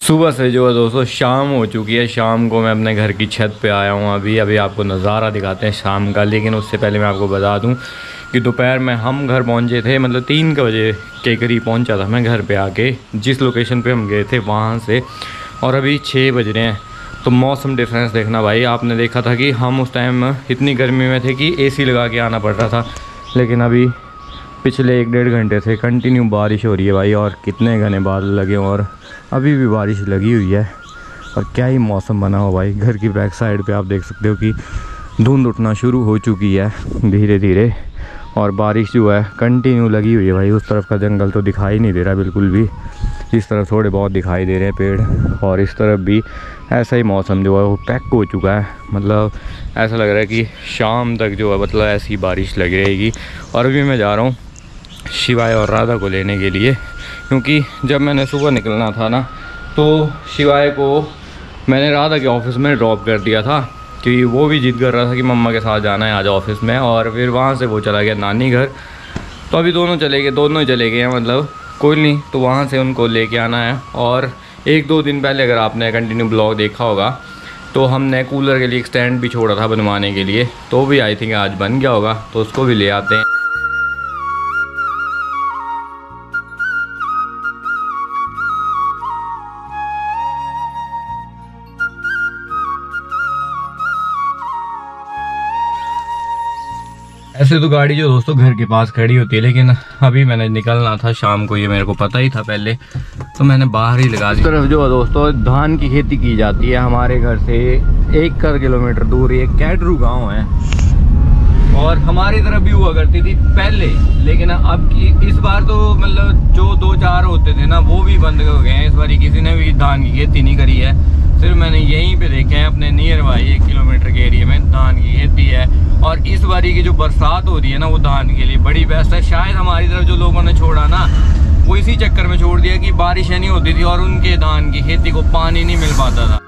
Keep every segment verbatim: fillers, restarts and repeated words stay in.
सुबह से जो है दोस्तों शाम हो चुकी है। शाम को मैं अपने घर की छत पे आया हूँ। अभी अभी आपको नज़ारा दिखाते हैं शाम का, लेकिन उससे पहले मैं आपको बता दूँ कि दोपहर में हम घर पहुँचे थे, मतलब तीन के बजे के करीब पहुँचा था मैं घर पे आके, जिस लोकेशन पे हम गए थे वहाँ से। और अभी छः बज रहे हैं। तो मौसम डिफरेंस देखना भाई। आपने देखा था कि हम उस टाइम इतनी गर्मी में थे कि एसी लगा के आना पड़ रहा था, लेकिन अभी पिछले एक डेढ़ घंटे से कंटिन्यू बारिश हो रही है भाई। और कितने घने बादल लगे हों और अभी भी बारिश लगी हुई है। और क्या ही मौसम बना हो भाई। घर की बैक साइड पे आप देख सकते हो कि धुंध उठना शुरू हो चुकी है धीरे धीरे, और बारिश जो है कंटिन्यू लगी हुई है भाई। उस तरफ का जंगल तो दिखाई नहीं दे रहा बिल्कुल भी, इस तरफ थोड़े बहुत दिखाई दे रहे हैं पेड़, और इस तरफ भी ऐसा ही मौसम जो है वो पैक हो चुका है। मतलब ऐसा लग रहा है कि शाम तक जो है मतलब ऐसी बारिश लग रहेगी। और अभी मैं जा रहा हूँ शिवाय और राधा को लेने के लिए, क्योंकि जब मैंने सुबह निकलना था ना तो शिवाय को मैंने राधा के ऑफिस में ड्रॉप कर दिया था, क्योंकि वो भी जिद कर रहा था कि मम्मा के साथ जाना है आज ऑफिस में। और फिर वहाँ से वो चला गया नानी घर। तो अभी दोनों चले गए, दोनों ही चले गए हैं, मतलब कोई नहीं। तो वहाँ से उनको लेके आना है। और एक दो दिन पहले अगर आपने कंटिन्यू ब्लॉग देखा होगा तो हमने कूलर के लिए एक स्टैंड भी छोड़ा था बनवाने के लिए, तो भी आई थिंक आज बन गया होगा, तो उसको भी ले आते हैं। ऐसे तो गाड़ी जो दोस्तों घर के पास खड़ी होती है, लेकिन अभी मैंने निकलना था शाम को, ये मेरे को पता ही था पहले, तो मैंने बाहर ही लगा दी। इस तरफ जो है दोस्तों धान की खेती की जाती है। हमारे घर से एक कर किलोमीटर दूर ये कैटरू गांव है, और हमारी तरफ भी हुआ करती थी पहले, लेकिन अब की इस बार तो मतलब जो दो चार होते थे ना वो भी बंद हो गए हैं। इस बार किसी ने भी धान की खेती नहीं करी है, सिर्फ मैंने यहीं पे देखे हैं अपने नियर बाई एक किलोमीटर के एरिया में धान की खेती है। और इस बारी की जो बरसात हो रही है ना वो धान के लिए बड़ी बेस्ट है। शायद हमारी तरफ जो लोगों ने छोड़ा ना वो इसी चक्कर में छोड़ दिया कि बारिशें नहीं होती थी और उनके धान की खेती को पानी नहीं मिल पाता था।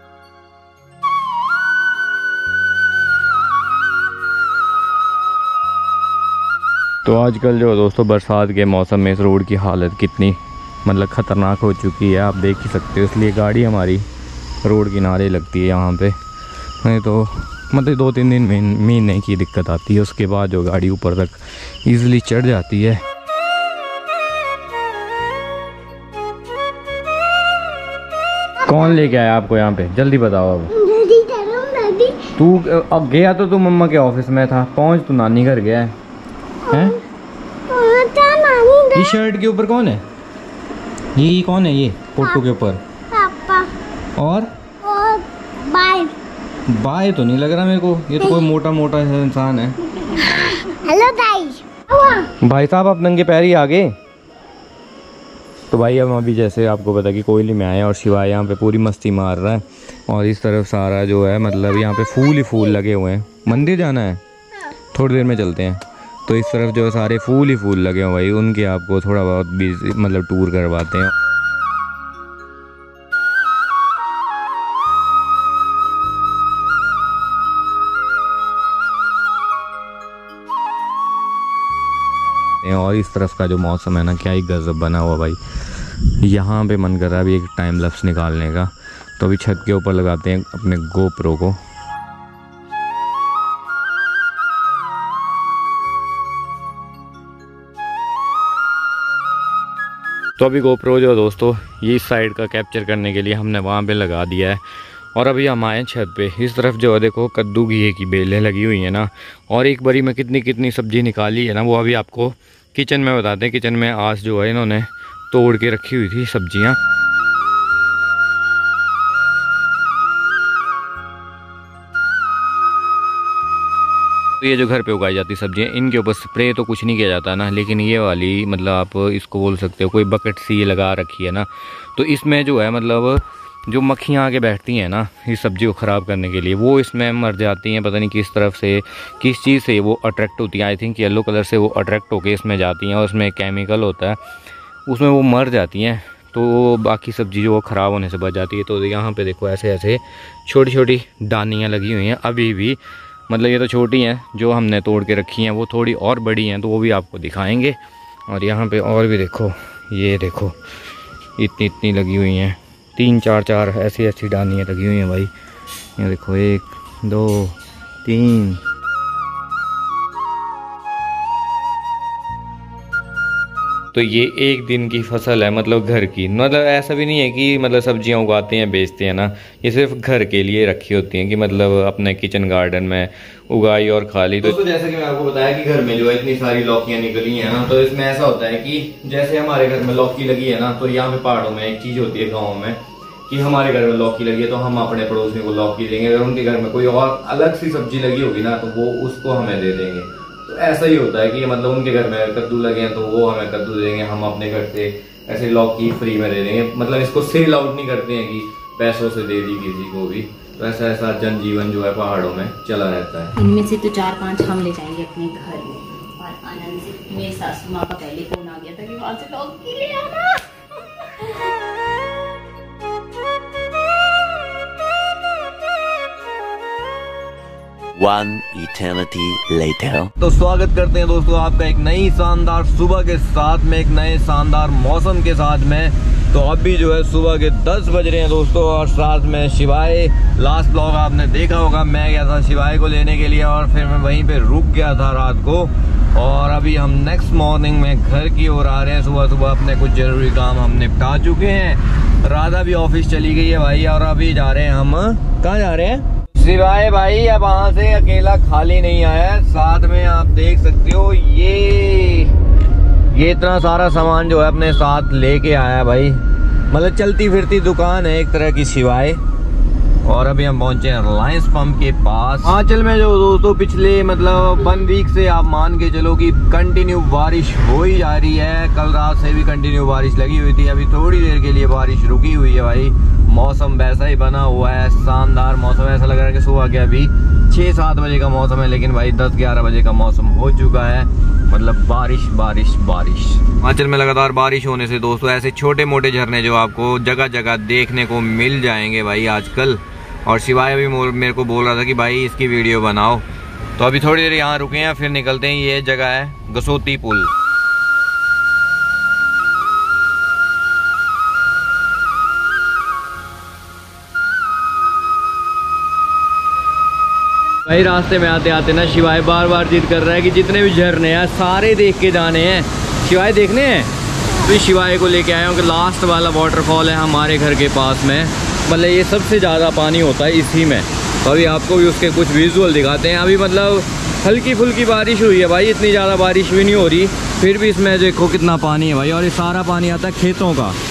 तो आजकल जो दोस्तों बरसात के मौसम में इस रोड की हालत कितनी मतलब ख़तरनाक हो चुकी है आप देख ही सकते हो। इसलिए गाड़ी हमारी रोड किनारे लगती है यहाँ पे, नहीं तो मतलब दो तीन दिन में महीने की दिक्कत आती है। उसके बाद जो गाड़ी ऊपर तक इजीली चढ़ जाती है। कौन लेके आया आपको यहाँ पे, जल्दी बताओ अब। जल्दी करो दादी। तू अब गया तो तू मम्मा के ऑफिस में था, पहुँच तू नानी घर गया है, हैं? ये शर्ट के ऊपर कौन है, ये कौन है, ये फोटो के ऊपर पापा। और और बाय बाय तो नहीं लग रहा मेरे को, ये तो कोई मोटा मोटा इंसान है। Hello guys. भाई साहब आप नंगे पैर ही आ गए। तो भाई हम अभी जैसे आपको पता कि कोयली में आए और शिवाय यहाँ पे पूरी मस्ती मार रहा है, और इस तरफ सारा जो है मतलब यहाँ पे फूल ही फूल लगे हुए हैं। मंदिर जाना है, थोड़ी देर में चलते हैं। तो इस तरफ जो सारे फूल ही फूल लगे हुए भाई, उनके आपको थोड़ा बहुत भी मतलब टूर करवाते हैं। और इस तरफ का जो मौसम है ना क्या ही गजब बना हुआ भाई। यहाँ पे मन कर रहा है अभी एक टाइम लैप्स निकालने का, तो अभी छत के ऊपर लगाते हैं अपने गोप्रो को। तो अभी गोप्रो जो है दोस्तों ये इस साइड का कैप्चर करने के लिए हमने वहाँ पे लगा दिया है। और अभी हम आए छत पे। इस तरफ जो है देखो कद्दू घिये की बेलें लगी हुई हैं ना, और एक बारी में कितनी कितनी सब्जी निकाली है ना वो अभी आपको किचन में बताते हैं। किचन में आज जो है इन्होंने तोड़ के रखी हुई थी सब्जियाँ। तो ये जो घर पे उगाई जाती सब्जियाँ, इनके ऊपर स्प्रे तो कुछ नहीं किया जाता ना, लेकिन ये वाली मतलब आप इसको बोल सकते हो कोई बकेट सी लगा रखी है ना, तो इसमें जो है मतलब जो मक्खियाँ आके बैठती हैं ना इस सब्जी को ख़राब करने के लिए, वो इसमें मर जाती हैं। पता नहीं किस तरफ से किस चीज़ से वो अट्रैक्ट होती हैं। आई थिंक येलो कलर से वो अट्रैक्ट होके इसमें जाती हैं, और उसमें केमिकल होता है, उसमें वो मर जाती हैं। तो बाकी सब्जी जो वो ख़राब होने से बच जाती है। तो यहाँ पे देखो ऐसे ऐसे छोटी छोटी डानियाँ लगी हुई हैं अभी भी, मतलब ये तो छोटी हैं, जो हमने तोड़ के रखी हैं वो थोड़ी और बड़ी हैं, तो वो भी आपको दिखाएंगे। और यहाँ पे और भी देखो, ये देखो इतनी इतनी लगी हुई हैं, तीन चार चार ऐसी ऐसी डानियाँ लगी हुई हैं भाई। ये देखो, एक दो तीन। तो ये एक दिन की फसल है, मतलब घर की। मतलब ऐसा भी नहीं है कि मतलब सब्जियां उगाते हैं बेचते हैं ना, ये सिर्फ घर के लिए रखी होती हैं कि मतलब अपने किचन गार्डन में उगाई और खा ली। तो जैसा कि मैं आपको बताया कि घर में जो है इतनी सारी लौकियां निकली हैं ना, तो इसमें ऐसा होता है कि जैसे हमारे घर में लौकी लगी है ना, तो यहाँ पे पहाड़ों में एक चीज होती है गाँव में कि हमारे घर में लौकी लगी है तो हम अपने पड़ोसी को लौकी देंगे। अगर उनके घर में कोई और अलग सी सब्जी लगी होगी ना, तो वो उसको हमें दे देंगे। तो ऐसा ही होता है कि मतलब उनके घर में कद्दू लगे हैं तो वो हमें कद्दू दे देंगे, हम अपने घर से ऐसे लौकी फ्री में दे देंगे। मतलब इसको सेल आउट नहीं करते हैं कि पैसों से दे दी किसी को भी। तो ऐसा ऐसा जनजीवन जो है पहाड़ों में चला रहता है। इनमें से तो चार पांच हम ले जाएंगे अपने घर में। और आनंद से मेरी सासू माँ का पहले फोन आ गया था कि वहां से लौकी ले आना। One eternity later. तो स्वागत करते हैं दोस्तों आपका एक नई शानदार सुबह के साथ में, एक नए शानदार मौसम के साथ में। तो अभी जो है सुबह के दस बज रहे हैं दोस्तों, और साथ में शिवाय। लास्ट ब्लॉग आपने देखा होगा, मैं गया था शिवाय को लेने के लिए और फिर मैं वहीं पे रुक गया था रात को। और अभी हम नेक्स्ट मॉर्निंग में घर की ओर आ रहे हैं। सुबह सुबह अपने कुछ जरूरी काम हम निपटा चुके हैं। राधा भी ऑफिस चली गई है भाई, और अभी जा रहे हैं हम, कहाँ जा रहे हैं? शिवाय भाई अब वहाँ से अकेला खाली नहीं आया है, साथ में आप देख सकते हो ये ये इतना सारा सामान जो है अपने साथ लेके आया है भाई। मतलब चलती फिरती दुकान है एक तरह की शिवाय। और अभी हम पहुंचे हैं रिलायंस पंप के पास। हिमाचल में जो दोस्तों पिछले मतलब वन वीक से आप मान के चलो कि कंटिन्यू बारिश हो ही जा रही है। कल रात से भी कंटिन्यू बारिश लगी हुई थी, अभी थोड़ी देर के लिए बारिश रुकी हुई है भाई। मौसम वैसा ही बना हुआ है, शानदार मौसम। ऐसा लग रहा है कि सुबह के अभी छः सात बजे का मौसम है, लेकिन भाई दस ग्यारह बजे का मौसम हो चुका है। मतलब बारिश बारिश बारिश। हिमाचल में लगातार बारिश होने से दोस्तों ऐसे छोटे मोटे झरने जो आपको जगह जगह देखने को मिल जाएंगे भाई आजकल। और शिवाय भी मेरे को बोल रहा था कि भाई इसकी वीडियो बनाओ। तो अभी थोड़ी देर यहाँ रुके हैं, फिर निकलते हैं। ये जगह है गसोती पुल। भाई रास्ते में आते आते ना शिवाय बार बार जिद कर रहा है कि जितने भी झरने हैं सारे देख के जाने हैं। शिवाय देखने हैं तो शिवाय को लेके आया हूँ कि लास्ट वाला वाटरफॉल है हमारे घर के पास में। मतलब ये सबसे ज़्यादा पानी होता है इसी में। तो अभी आपको भी उसके कुछ विजुअल दिखाते हैं। अभी मतलब हल्की फुल्की बारिश हुई है भाई, इतनी ज़्यादा बारिश भी नहीं हो रही, फिर भी इसमें देखो कितना पानी है भाई। और ये सारा पानी आता है खेतों का।